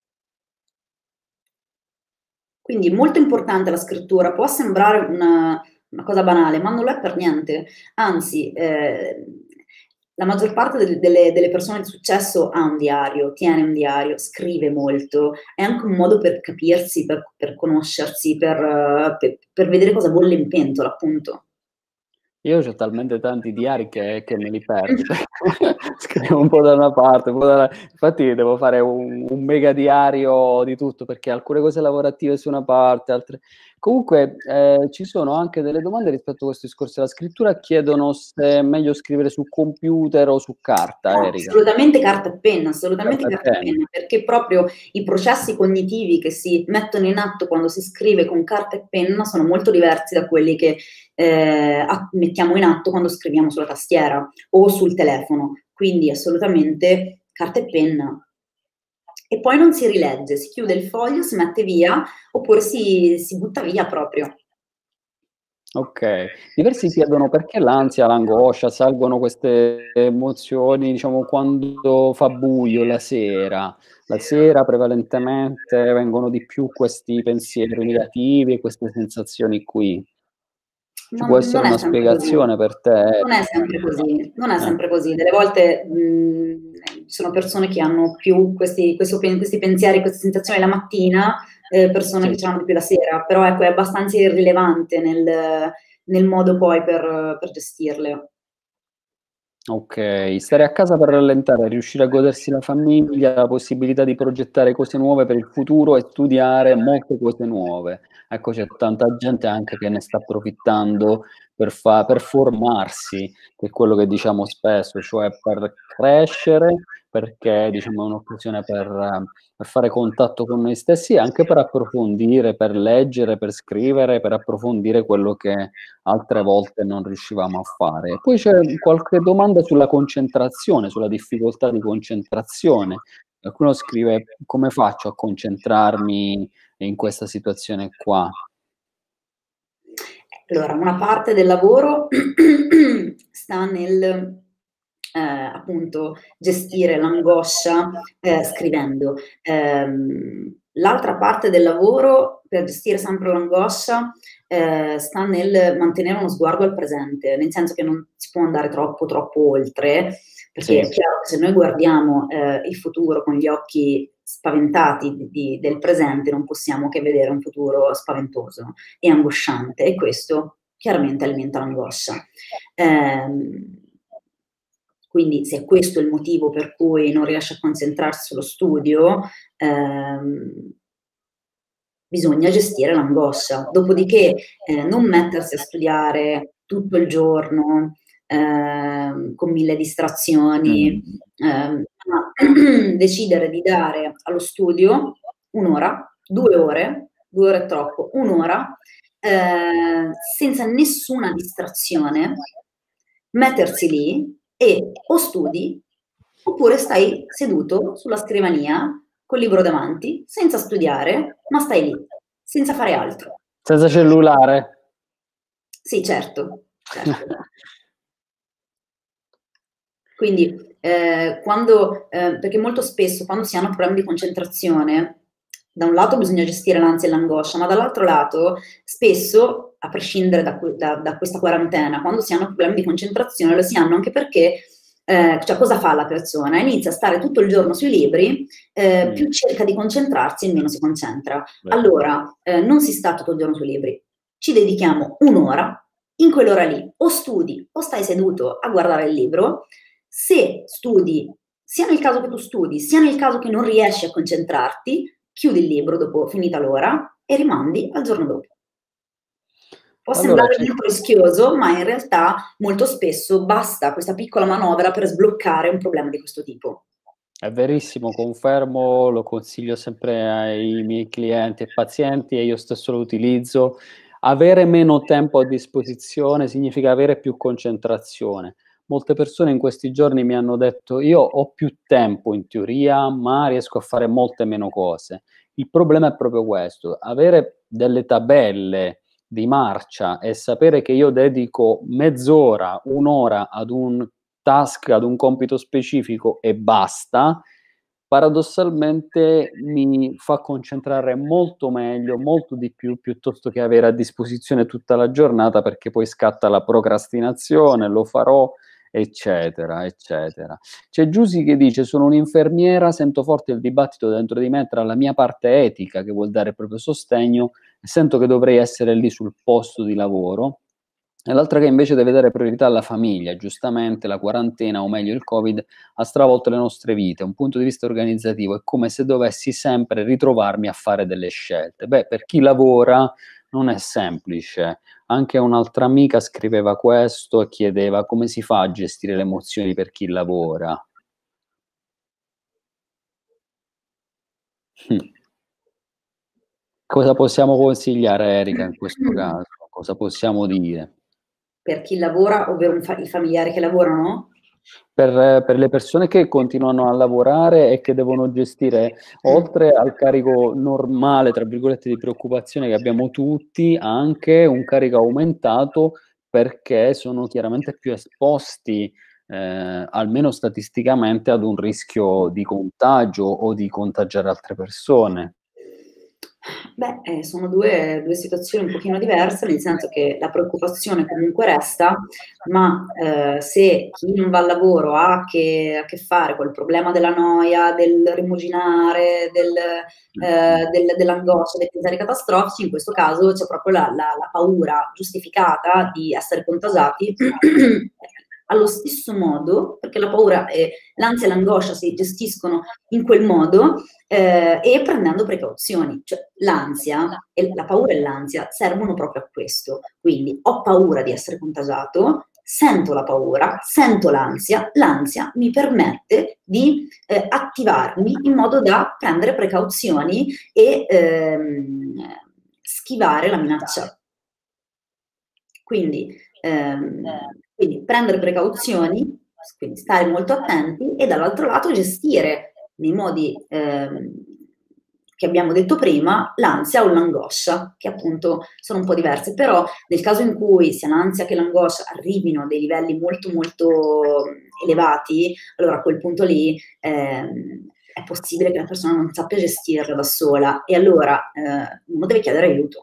Quindi molto importante la scrittura, può sembrare una cosa banale, ma non lo è per niente. Anzi, la maggior parte delle persone di successo ha un diario, tiene un diario, scrive molto, è anche un modo per capirsi, per conoscersi, per vedere cosa bolle in pentola, appunto. Io ho talmente tanti diari che me li perdo. Scrivo un po' da una parte, un po' dalla... Infatti devo fare un mega diario di tutto, perché alcune cose lavorative su una parte, altre... Comunque ci sono anche delle domande rispetto a questo discorso della scrittura, chiedono se è meglio scrivere su computer o su carta, No, Erika. assolutamente carta e penna, assolutamente Carta e carta e penna. penna, perché proprio i processi cognitivi che si mettono in atto quando si scrive con carta e penna sono molto diversi da quelli che mettiamo in atto quando scriviamo sulla tastiera o sul telefono. Quindi assolutamente carta e penna. E poi non si rilegge, si chiude il foglio, si mette via, oppure si butta via proprio. Ok, diversi chiedono perché l'ansia, l'angoscia, salgono queste emozioni, diciamo, quando fa buio la sera. La sera prevalentemente vengono di più questi pensieri negativi e queste sensazioni qui. Ci può essere Non è una sempre così. spiegazione per te? Non è sempre così, non è Eh, sempre così. Delle volte ci sono persone che hanno più questi pensieri, queste sensazioni la mattina, persone sì. che ce l'hanno di più la sera, però ecco, è abbastanza irrilevante nel modo poi per gestirle. Ok, stare a casa per rallentare, riuscire a godersi la famiglia, la possibilità di progettare cose nuove per il futuro e studiare molte cose nuove. Ecco, c'è tanta gente anche che ne sta approfittando per formarsi, che è quello che diciamo spesso, cioè per crescere, perché diciamo, è un'occasione per fare contatto con noi stessi e anche per approfondire, per leggere, per scrivere, per approfondire quello che altre volte non riuscivamo a fare. Poi c'è qualche domanda sulla concentrazione, sulla difficoltà di concentrazione. Qualcuno scrive: come faccio a concentrarmi in questa situazione qua? Allora, una parte del lavoro sta nel appunto gestire l'angoscia scrivendo. L'altra parte del lavoro per gestire sempre l'angoscia sta nel mantenere uno sguardo al presente, nel senso che non si può andare troppo oltre, perché Sì. è chiaro che se noi guardiamo il futuro con gli occhi spaventati del presente, non possiamo che vedere un futuro spaventoso e angosciante, e questo chiaramente alimenta l'angoscia. Quindi se questo è il motivo per cui non riesce a concentrarsi sullo studio, bisogna gestire l'angoscia. Dopodiché non mettersi a studiare tutto il giorno con 1000 distrazioni, ma decidere di dare allo studio 1 ora, 2 ore, 2 ore è troppo, 1 ora, senza nessuna distrazione, mettersi lì e o studi oppure stai seduto sulla scrivania col libro davanti, senza studiare, ma stai lì, senza fare altro. Senza cellulare? Sì, certo, certo. Quindi, perché molto spesso quando si hanno problemi di concentrazione, da un lato bisogna gestire l'ansia e l'angoscia, ma dall'altro lato, spesso, a prescindere da questa quarantena, quando si hanno problemi di concentrazione, lo si hanno anche perché, cioè cosa fa la persona? Inizia a stare tutto il giorno sui libri, più cerca di concentrarsi e meno si concentra. Allora, non si sta tutto il giorno sui libri, ci dedichiamo 1 ora, in quell'ora lì o studi o stai seduto a guardare il libro. Se studi, sia nel caso che tu studi, sia nel caso che non riesci a concentrarti, chiudi il libro dopo finita l'ora e rimandi al giorno dopo. Può Allora, sembrare molto rischioso, ma in realtà molto spesso basta questa piccola manovra per sbloccare un problema di questo tipo. è verissimo, confermo, lo consiglio sempre ai miei clienti e pazienti e io stesso lo utilizzo. Avere meno tempo a disposizione significa avere più concentrazione. Molte persone in questi giorni mi hanno detto: io ho più tempo in teoria, ma riesco a fare molte meno cose. Il problema è proprio questo: avere delle tabelle di marcia e sapere che io dedico mezz'ora, un'ora ad un task, ad un compito specifico e basta, paradossalmente mi fa concentrare molto meglio, molto di più, piuttosto che avere a disposizione tutta la giornata, perché poi scatta la procrastinazione, lo farò eccetera, eccetera. C'è Giusy che dice: sono un'infermiera, sento forte il dibattito dentro di me tra la mia parte etica, che vuol dare il proprio sostegno, e sento che dovrei essere lì sul posto di lavoro, e l'altra che invece deve dare priorità alla famiglia. Giustamente la quarantena, o meglio il Covid, ha stravolto le nostre vite. Un punto di vista organizzativo è come se dovessi sempre ritrovarmi a fare delle scelte. Beh, per chi lavora non è semplice. Anche un'altra amica scriveva questo e chiedeva come si fa a gestire le emozioni per chi lavora. Cosa possiamo consigliare, Erika, in questo caso? Cosa possiamo dire? Per chi lavora, ovvero i familiari che lavorano? Per le persone che continuano a lavorare e che devono gestire, oltre al carico normale, tra virgolette, di preoccupazione che abbiamo tutti, anche un carico aumentato, perché sono chiaramente più esposti, almeno statisticamente, ad un rischio di contagio o di contagiare altre persone. Beh, sono due situazioni un pochino diverse, nel senso che la preoccupazione comunque resta, ma se chi non va al lavoro ha a che fare col problema della noia, del rimuginare, dell'angoscia, dei pensieri catastrofici, in questo caso c'è proprio la paura giustificata di essere contagiati allo stesso modo, perché la paura, l'ansia e l'angoscia si gestiscono in quel modo, e prendendo precauzioni. Cioè, la paura e l'ansia servono proprio a questo. Quindi ho paura di essere contagiato, sento la paura, sento l'ansia mi permette di attivarmi in modo da prendere precauzioni e schivare la minaccia. Quindi prendere precauzioni, quindi stare molto attenti, e dall'altro lato gestire nei modi che abbiamo detto prima l'ansia o l'angoscia, che appunto sono un po' diverse. Però nel caso in cui sia l'ansia che l'angoscia arrivino a dei livelli molto molto elevati, allora a quel punto lì è possibile che la persona non sappia gestirla da sola, e allora uno deve chiedere aiuto.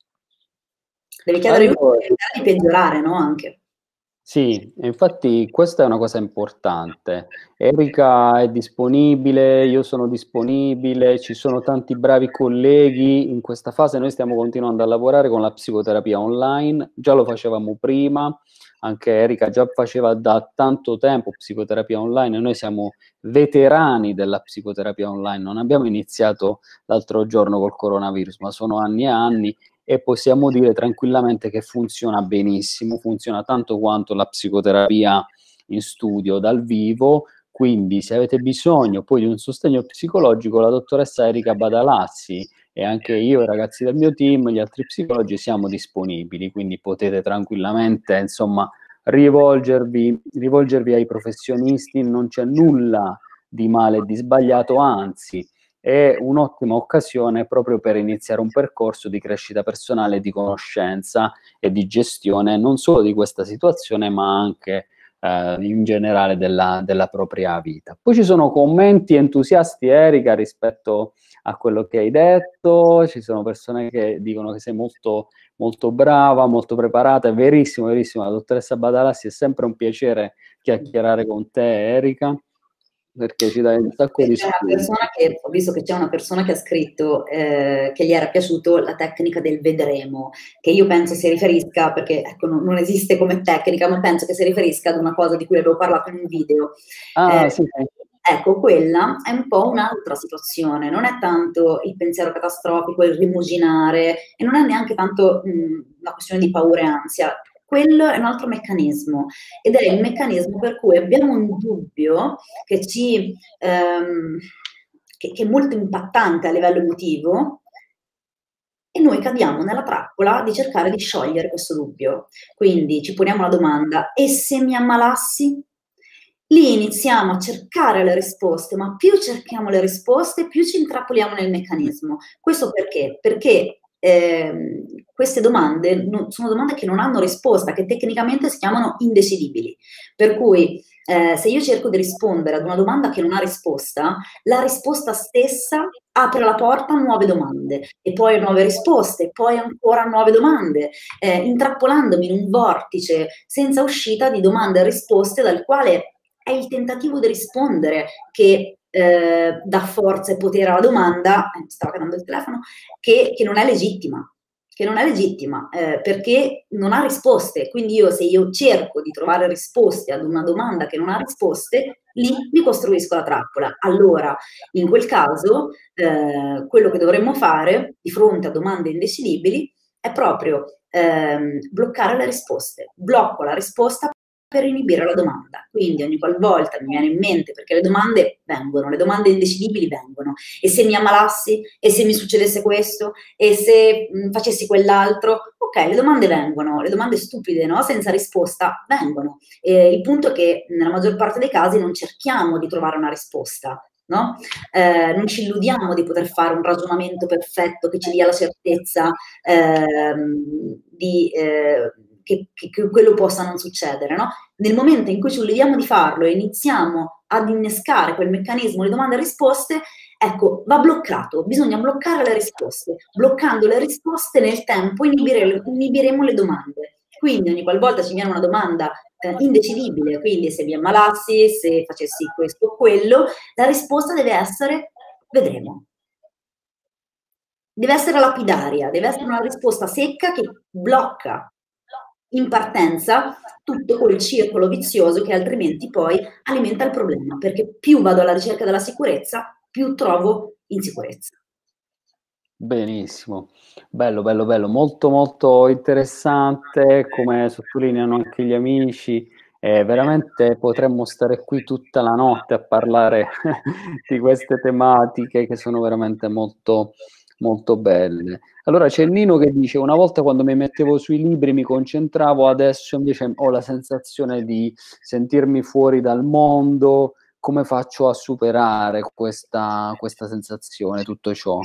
Devi chiedere aiuto per evitare di peggiorare, no, anche. Sì, infatti questa è una cosa importante. Erika è disponibile, io sono disponibile, ci sono tanti bravi colleghi. In questa fase noi stiamo continuando a lavorare con la psicoterapia online, già lo facevamo prima, anche Erika già faceva da tanto tempo psicoterapia online, e noi siamo veterani della psicoterapia online, non abbiamo iniziato l'altro giorno col coronavirus, ma sono anni e anni, e possiamo dire tranquillamente che funziona benissimo, funziona tanto quanto la psicoterapia in studio dal vivo. Quindi se avete bisogno poi di un sostegno psicologico, la dottoressa Erika Badalassi e anche io, i ragazzi del mio team, gli altri psicologi, siamo disponibili, quindi potete tranquillamente, insomma, rivolgervi ai professionisti. Non c'è nulla di male e di sbagliato, anzi è un'ottima occasione proprio per iniziare un percorso di crescita personale, di conoscenza e di gestione non solo di questa situazione, ma anche in generale della propria vita. Poi ci sono commenti entusiasti, Erika, rispetto a quello che hai detto. Ci sono persone che dicono che sei molto, molto brava, molto preparata. È verissimo, verissimo. La dottoressa Badalassi, è sempre un piacere chiacchierare con te, Erika, perché ci dai un sacco di spunti. Ho visto che c'è una persona che ha scritto che gli era piaciuto la tecnica del vedremo, che io penso si riferisca, perché ecco, non esiste come tecnica, ma penso che si riferisca ad una cosa di cui avevo parlato in un video. Sì. Ecco, quella è un po' un'altra situazione, non è tanto il pensiero catastrofico, il rimuginare, e non è neanche tanto una questione di paura e ansia. Quello è un altro meccanismo, ed è il meccanismo per cui abbiamo un dubbio che è molto impattante a livello emotivo, e noi cadiamo nella trappola di cercare di sciogliere questo dubbio. Quindi ci poniamo la domanda: e se mi ammalassi? Lì iniziamo a cercare le risposte, ma più cerchiamo le risposte, più ci intrappoliamo nel meccanismo. Questo perché? Perché queste domande sono domande che non hanno risposta, che tecnicamente si chiamano indecidibili. Per cui se io cerco di rispondere ad una domanda che non ha risposta, la risposta stessa apre la porta a nuove domande, e poi a nuove risposte, poi ancora a nuove domande, intrappolandomi in un vortice senza uscita di domande e risposte, dal quale è il tentativo di rispondere che dà forza e potere alla domanda, stava cadendo il telefono, che non è legittima, perché non ha risposte. Quindi se io cerco di trovare risposte ad una domanda che non ha risposte, lì mi costruisco la trappola. Allora, in quel caso, quello che dovremmo fare di fronte a domande indecidibili è proprio bloccare le risposte. Blocco la risposta per inibire la domanda. Quindi ogni qualvolta mi viene in mente, perché le domande vengono, le domande indecidibili vengono, e se mi ammalassi, e se mi succedesse questo, e se facessi quell'altro, ok, le domande vengono, le domande stupide, no? Senza risposta, vengono. Il punto è che nella maggior parte dei casi non cerchiamo di trovare una risposta, no? Non ci illudiamo di poter fare un ragionamento perfetto che ci dia la certezza che quello possa non succedere, no? Nel momento in cui ci illudiamo di farlo e iniziamo ad innescare quel meccanismo di domande e risposte, ecco, va bloccato, bisogna bloccare le risposte. Bloccando le risposte nel tempo inibiremo le domande. Quindi ogni qualvolta ci viene una domanda indecidibile, quindi se mi ammalassi, se facessi questo o quello, la risposta deve essere vedremo. Deve essere lapidaria, deve essere una risposta secca che blocca in partenza tutto quel circolo vizioso che altrimenti poi alimenta il problema, perché più vado alla ricerca della sicurezza, più trovo insicurezza. Benissimo, bello, bello, bello, molto, molto interessante, come sottolineano anche gli amici. Veramente potremmo stare qui tutta la notte a parlare di queste tematiche che sono veramente molto, molto belle. Allora c'è Nino che dice: una volta quando mi mettevo sui libri mi concentravo, adesso invece ho la sensazione di sentirmi fuori dal mondo. Come faccio a superare questa sensazione, tutto ciò?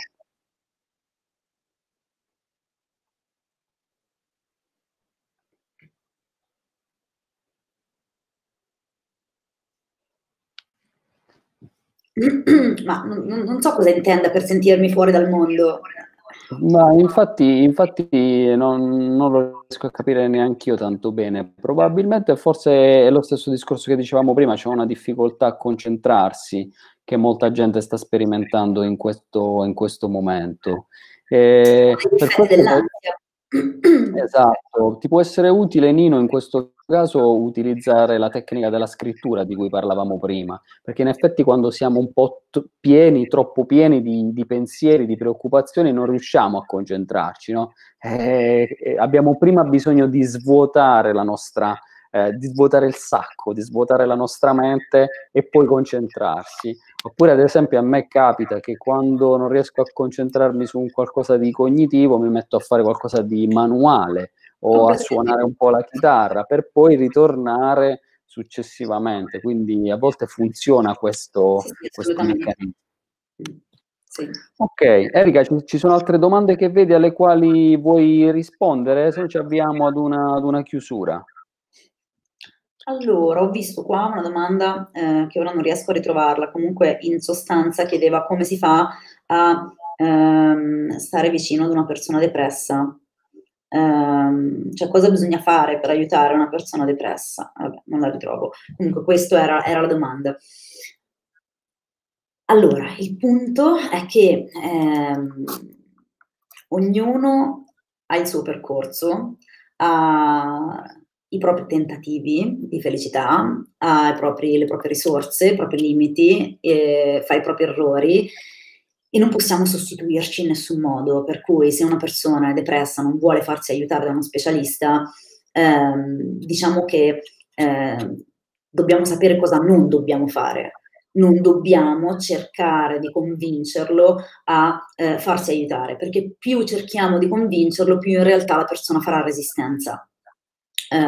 Ma non so cosa intenda per sentirmi fuori dal mondo. Ma infatti non lo riesco a capire neanch'io tanto bene. Probabilmente forse è lo stesso discorso che dicevamo prima, c'è una difficoltà a concentrarsi che molta gente sta sperimentando in questo momento. Per questo esatto, ti può essere utile, Nino, in questo caso utilizzare la tecnica della scrittura di cui parlavamo prima, perché in effetti quando siamo un po' troppo pieni di pensieri, di preoccupazioni, non riusciamo a concentrarci, no? Abbiamo prima bisogno di svuotare di svuotare il sacco, di svuotare la nostra mente e poi concentrarsi. Oppure, ad esempio, a me capita che quando non riesco a concentrarmi su un qualcosa di cognitivo, mi metto a fare qualcosa di manuale o a suonare un po' la chitarra per poi ritornare successivamente. Quindi a volte funziona questo meccanismo. Sì. Ok, Erika, ci sono altre domande che vedi alle quali vuoi rispondere? Se no ci avviamo ad una chiusura. Allora, ho visto qua una domanda che ora non riesco a ritrovarla, comunque in sostanza chiedeva come si fa a stare vicino ad una persona depressa. Cioè cosa bisogna fare per aiutare una persona depressa? Vabbè, non la ritrovo. Comunque questa era la domanda. Allora, il punto è che ognuno ha il suo percorso, ha i propri tentativi di felicità, ha le proprie risorse, i propri limiti, fa i propri errori e non possiamo sostituirci in nessun modo. Per cui se una persona è depressa, non vuole farsi aiutare da uno specialista, diciamo che dobbiamo sapere cosa non dobbiamo fare. Non dobbiamo cercare di convincerlo a farsi aiutare, perché più cerchiamo di convincerlo, più in realtà la persona farà resistenza.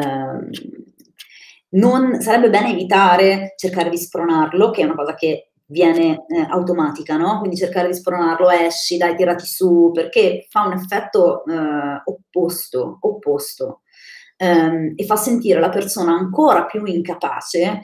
Sarebbe bene evitare, cercare di spronarlo, che è una cosa che viene automatica, no? Quindi cercare di spronarlo, esci, dai, tirati su, perché fa un effetto opposto. E fa sentire la persona ancora più incapace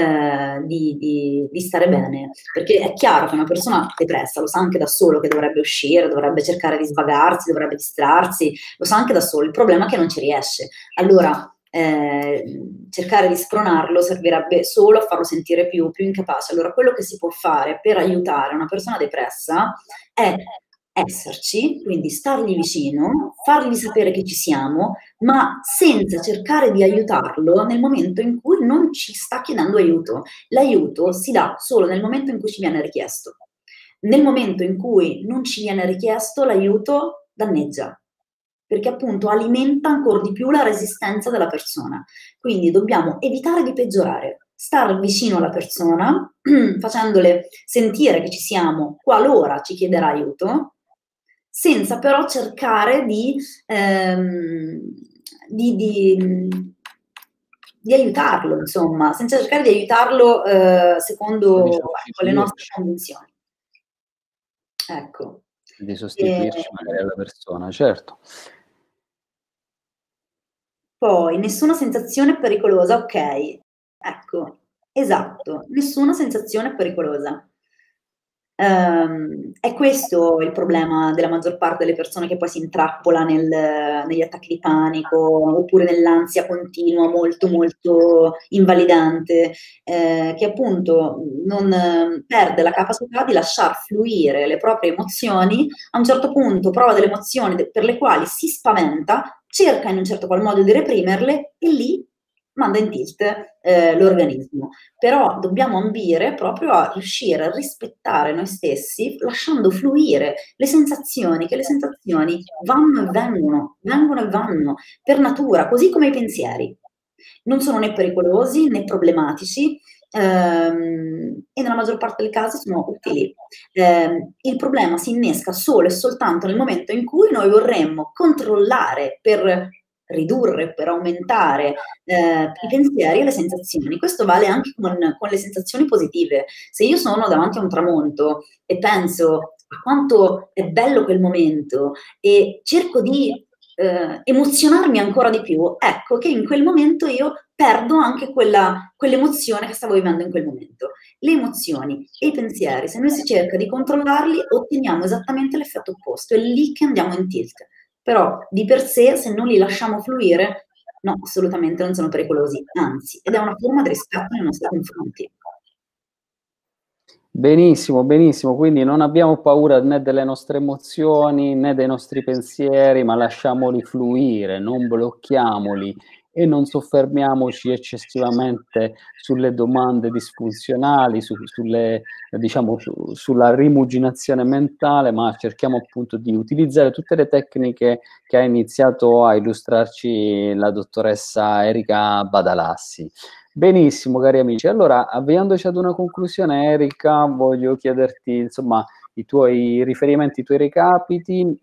di stare bene, perché è chiaro che una persona depressa lo sa anche da solo che dovrebbe uscire, dovrebbe cercare di svagarsi, dovrebbe distrarsi, lo sa anche da solo, il problema è che non ci riesce. Allora, cercare di spronarlo servirebbe solo a farlo sentire più incapace. Allora, quello che si può fare per aiutare una persona depressa è esserci, quindi stargli vicino, fargli sapere che ci siamo, ma senza cercare di aiutarlo nel momento in cui non ci sta chiedendo aiuto. L'aiuto si dà solo nel momento in cui ci viene richiesto. Nel momento in cui non ci viene richiesto, l'aiuto danneggia, perché appunto alimenta ancora di più la resistenza della persona. Quindi dobbiamo evitare di peggiorare, stare vicino alla persona, facendole sentire che ci siamo qualora ci chiederà aiuto, senza però cercare di aiutarlo, insomma, senza cercare di aiutarlo secondo le nostre convinzioni. Ecco. Di sostituirci magari alla persona, certo. Poi, nessuna sensazione pericolosa, ok. Ecco, esatto, nessuna sensazione pericolosa. È questo il problema della maggior parte delle persone che poi si intrappola negli attacchi di panico oppure nell'ansia continua molto molto invalidante, che appunto non perde la capacità di lasciar fluire le proprie emozioni. A un certo punto prova delle emozioni per le quali si spaventa, cerca in un certo qual modo di reprimerle e lì manda in tilt l'organismo. Però dobbiamo ambire proprio a riuscire a rispettare noi stessi, lasciando fluire le sensazioni, che le sensazioni vanno e vanno per natura, così come i pensieri. Non sono né pericolosi né problematici, e nella maggior parte dei casi sono utili. Il problema si innesca solo e soltanto nel momento in cui noi vorremmo controllare per ridurre, per aumentare i pensieri e le sensazioni. Questo vale anche con le sensazioni positive. Se io sono davanti a un tramonto e penso a quanto è bello quel momento e cerco di emozionarmi ancora di più, ecco che in quel momento io perdo anche quell'emozione che stavo vivendo in quel momento. Le emozioni e i pensieri, se noi si cerca di controllarli, otteniamo esattamente l'effetto opposto, è lì che andiamo in tilt. Però di per sé, se non li lasciamo fluire, no, assolutamente non sono pericolosi, anzi, ed è una forma di rispetto nei nostri confronti. Benissimo, benissimo, quindi non abbiamo paura né delle nostre emozioni né dei nostri pensieri, ma lasciamoli fluire, non blocchiamoli e non soffermiamoci eccessivamente sulle domande disfunzionali, diciamo, sulla rimuginazione mentale, ma cerchiamo appunto di utilizzare tutte le tecniche che ha iniziato a illustrarci la dottoressa Erika Badalassi. Benissimo, cari amici. Allora, avviandoci ad una conclusione, Erika, voglio chiederti, insomma, i tuoi riferimenti, i tuoi recapiti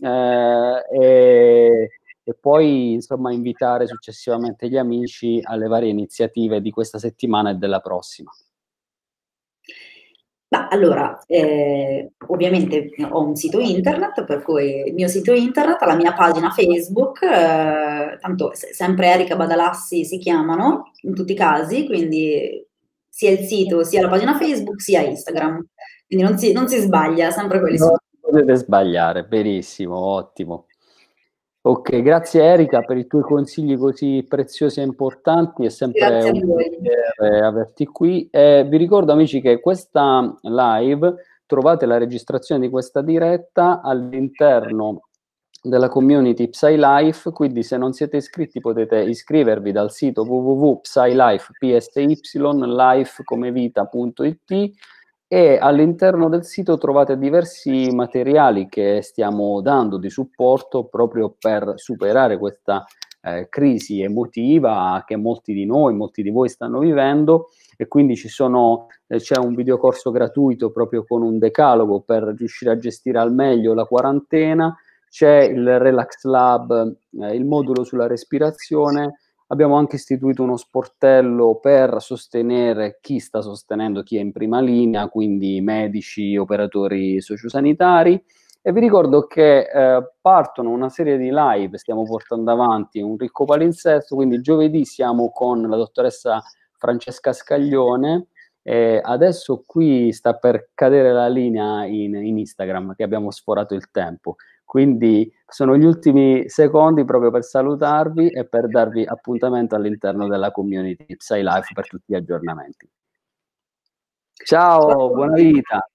e poi, insomma, invitare successivamente gli amici alle varie iniziative di questa settimana e della prossima. Allora, ovviamente ho un sito internet, per cui il mio sito internet, la mia pagina Facebook, tanto sempre Erika Badalassi si chiamano in tutti i casi, quindi sia il sito, sia la pagina Facebook, sia Instagram. Quindi non si sbaglia, sempre quelli sono. Non potete sbagliare, benissimo, ottimo. Ok, grazie Erika per i tuoi consigli così preziosi e importanti, è sempre un piacere averti qui. Vi ricordo amici che questa live trovate la registrazione di questa diretta all'interno della community PsyLife, quindi se non siete iscritti potete iscrivervi dal sito www.psylife.it e all'interno del sito trovate diversi materiali che stiamo dando di supporto proprio per superare questa crisi emotiva che molti di voi stanno vivendo, e quindi c'è un videocorso gratuito proprio con un decalogo per riuscire a gestire al meglio la quarantena, c'è il Relax Lab, il modulo sulla respirazione, Abbiamo anche istituito uno sportello per sostenere chi sta sostenendo, chi è in prima linea, quindi medici, operatori sociosanitari. E vi ricordo che partono una serie di live, stiamo portando avanti un ricco palinsesto, quindi giovedì siamo con la dottoressa Francesca Scaglione. Adesso qui sta per cadere la linea in Instagram, che abbiamo sforato il tempo. Quindi sono gli ultimi secondi proprio per salutarvi e per darvi appuntamento all'interno della community PsyLife per tutti gli aggiornamenti. Ciao, buona vita!